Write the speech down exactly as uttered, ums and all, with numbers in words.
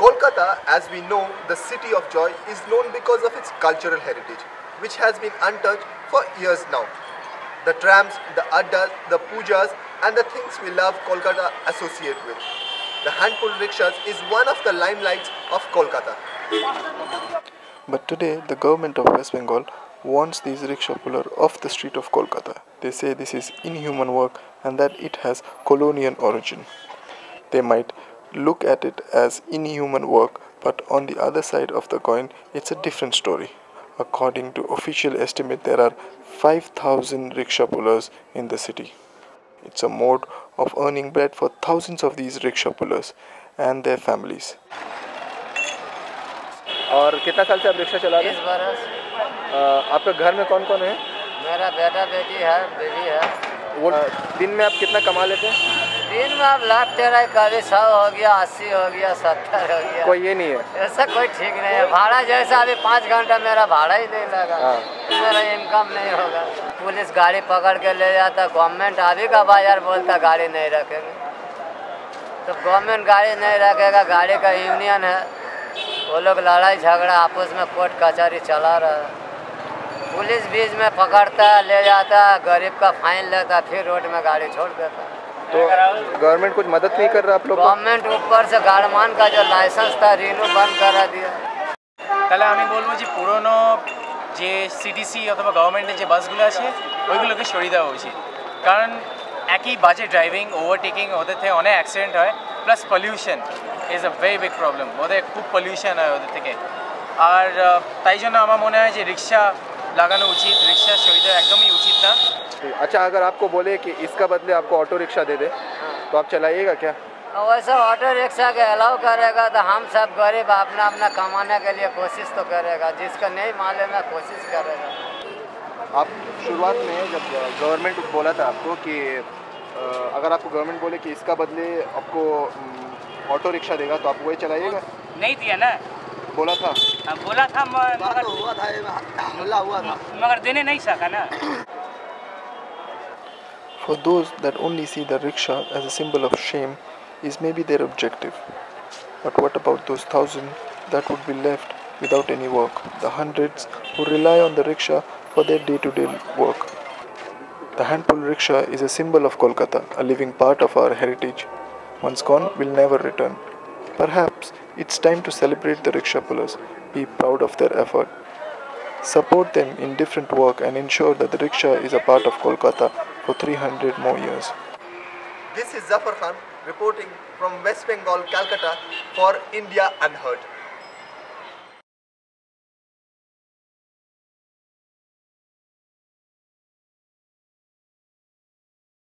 Kolkata, as we know, the city of joy, is known because of its cultural heritage, which has been untouched for years now. The trams, the addas, the pujas, and the things we love Kolkata associate with. The hand-pulled rickshaws is one of the limelights of Kolkata. But today, the government of West Bengal wants these rickshaw pullers off the street of Kolkata. They say this is inhuman work and that it has colonial origin. They might look at it as inhuman work, but on the other side of the coin, it's a different story. According to official estimate, there are five thousand rickshaw pullers in the city. It's a mode of earning bread for thousands of these rickshaw pullers and their families. और कितना साल से आप rickshaw चला रहे हैं? बीस बरस। आपके घर में कौन कौन है? मेरा बेटा बेटी है, बीवी है। वो दिन में आप कितना कमा लेते हैं? दिन में आप लाख तेरह, कभी सौ हो गया, अस्सी हो गया, सत्तर हो गया। कोई ये नहीं है? ऐसा कोई ठीक नहीं है। भाड़ा जैसा अभी पाँच घंटा मेरा भाड़ा ही नहीं लगा। हाँ। मेरा इनकम नहीं होगा। पुलिस गाड़ी पकड़ के ले जाता, गवर्नमेंट अभी का बाजार बोलता गाड़ी नहीं रखेंगे। तो गवर्नमेंट गाड़ी नहीं रखेगा, गाड़ी का यूनियन है, वो लोग लड़ाई झगड़ा आपस में कोर्ट कचहरी चला रहा है। पुलिस बीच में पकड़ता, ले जाता, गरीब का फाइन लेता, फिर रोड में गाड़ी छोड़ देता। तो गवर्नमेंट कुछ मदद नहीं कर रहा आप लोग? गवर्नमेंट ऊपर से गाड़मान का जो लाइसेंस था रिन्यू बंद करा दिया। তাহলে আমি বলবো যে পুরনো যে সিটিসি অথবা গভর্নমেন্টের যে বাসগুলো আছে ওইগুলোকে সরিয়ে দেওয়া উচিত, কারণ একই বাজে ড্রাইভিং, ওভারটেকিং, ওদের থেকে অনেক অ্যাক্সিডেন্ট হয়, plus pollution is a very big problem. ওদের খুব পলিউশন হয় ওদের থেকে। আর তাই জন্য আমার মনে হয় যে রিক্সা লাগানো উচিত, রিক্সা সরিয়ে দেওয়া একদমই উচিত না। अच्छा, अगर आपको बोले कि इसका बदले आपको ऑटो रिक्शा दे दे, तो आप चलाइएगा क्या? वैसा ऑटो रिक्शा के अलाउ करेगा तो हम सब गरीब अपना अपना कमाने के लिए कोशिश तो करेगा, जिसका नहीं मालूम है कोशिश करेगा। आप शुरुआत में जब गवर्नमेंट बोला था आपको कि अगर आपको गवर्नमेंट बोले कि इसका बदले आपको ऑटो रिक्शा देगा, तो आप वही चलाइएगा? नहीं दिया ना, बोला था? बोला था मगर हुआ था, हल्ला हुआ था, मगर देने नहीं सका ना। For those that only see the rickshaw as a symbol of shame is maybe their objective. But what about those thousands that would be left without any work? The hundreds who rely on the rickshaw for their day-to-day work. The hand-pulled rickshaw is a symbol of Kolkata, a living part of our heritage. Once gone, will never return. Perhaps it's time to celebrate the rickshaw pullers, be proud of their effort. Support them in different work and ensure that the rickshaw is a part of Kolkata for three hundred more years. This is Zafar Khan reporting from West Bengal, Calcutta for India Unheard.